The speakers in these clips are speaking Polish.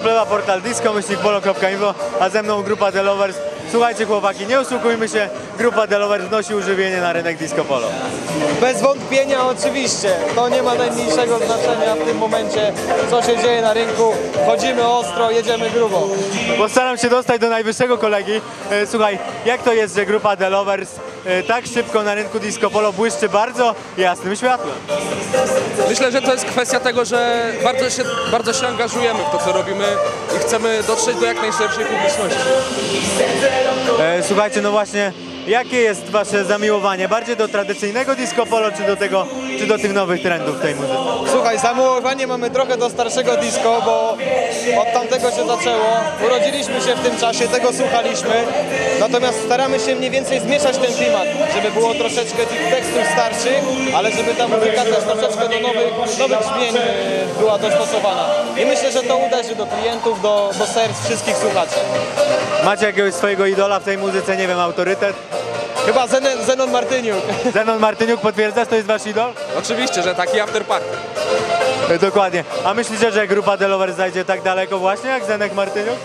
Plewa, portal disco-polo.info, a ze mną grupa The Lovers. Słuchajcie chłopaki, nie oszukujmy się, grupa The Lovers wnosi używienie na rynek disco polo. Bez wątpienia oczywiście, to nie ma najmniejszego znaczenia w tym momencie, co się dzieje na rynku. Chodzimy ostro, jedziemy grubo. Postaram się dostać do najwyższego kolegi. Słuchaj, jak to jest, że grupa The Lovers tak szybko na rynku disco polo błyszczy bardzo jasnym światłem? Myślę, że to jest kwestia tego, że bardzo się angażujemy w to, co robimy i chcemy dotrzeć do jak najszerszej publiczności. Słuchajcie, no właśnie, jakie jest wasze zamiłowanie? Bardziej do tradycyjnego disco polo, czy do tych nowych trendów w tej muzyce? Słuchaj, zamiłowanie mamy trochę do starszego disco, bo od tamtego się zaczęło. Urodziliśmy się w tym czasie, tego słuchaliśmy. Natomiast staramy się mniej więcej zmieszać ten klimat, żeby było troszeczkę tych tekstów starszych, ale żeby ta muzyka też troszeczkę do nowych brzmień była dostosowana. I myślę, że to uderzy do klientów, do serc wszystkich słuchaczy. Macie jakiegoś swojego idola w tej muzyce, nie wiem, autorytet? Chyba Zenon Martyniuk. Zenon Martyniuk, potwierdzasz, to jest wasz idol? Oczywiście, że taki afterparty. Dokładnie. A myślicie, że grupa The Lovers zajdzie tak daleko właśnie jak Zenek Martyniuk?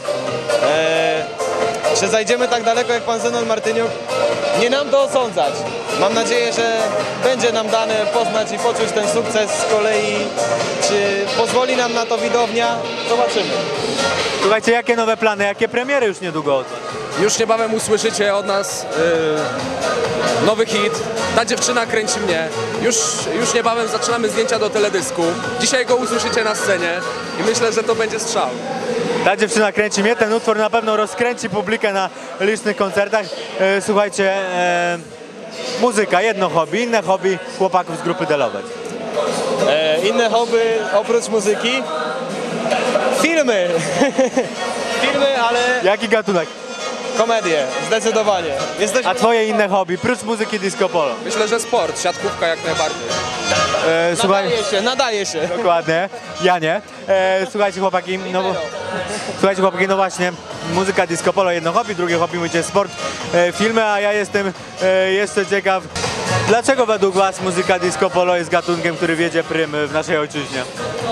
Czy zajdziemy tak daleko jak pan Zenon Martyniuk? Nie nam to osądzać. Mam nadzieję, że będzie nam dane poznać i poczuć ten sukces z kolei. Czy pozwoli nam na to widownia? Zobaczymy. Słuchajcie, jakie nowe plany, jakie premiery już niedługo od was? Już niebawem usłyszycie od nas nowy hit. Ta dziewczyna kręci mnie. Już niebawem zaczynamy zdjęcia do teledysku. Dzisiaj go usłyszycie na scenie i myślę, że to będzie strzał. Ta dziewczyna kręci mnie, ten utwór na pewno rozkręci publikę na licznych koncertach. Słuchajcie, muzyka, jedno hobby, inne hobby chłopaków z grupy The Lovers. Inne hobby oprócz muzyki? Filmy. Filmy, ale Jaki gatunek? komedie, zdecydowanie. A twoje inne hobby, prócz muzyki disco polo? Myślę, że sport, siatkówka jak najbardziej. Słuchaj, Nadaje się. dokładnie, ja nie. Słuchajcie chłopaki, no właśnie, muzyka disco polo, jedno hobby, drugie hobby mówicie sport, filmy, a ja jestem jeszcze ciekaw, dlaczego według was muzyka disco polo jest gatunkiem, który wiedzie prym w naszej ojczyźnie?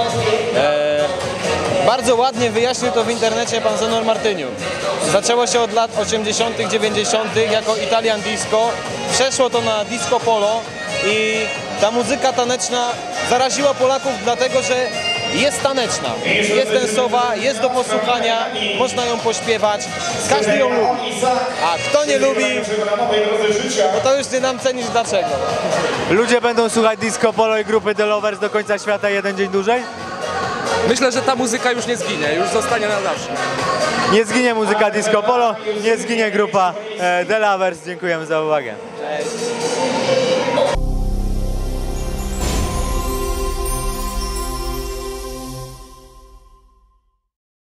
Bardzo ładnie wyjaśnił to w internecie pan Zenon Martyniuk. Zaczęło się od lat 80., 90. jako Italian disco. Przeszło to na disco polo i ta muzyka taneczna zaraziła Polaków dlatego, że jest taneczna, jest densowa, jest do posłuchania, można ją pośpiewać, każdy ją lubi. A kto nie lubi, no to już nie nam cenić dlaczego. Ludzie będą słuchać disco polo i grupy The Lovers do końca świata jeden dzień dłużej? Myślę, że ta muzyka już nie zginie, już zostanie na zawsze. Nie zginie muzyka disco polo, nie zginie grupa The Lovers. Dziękujemy za uwagę. Cześć.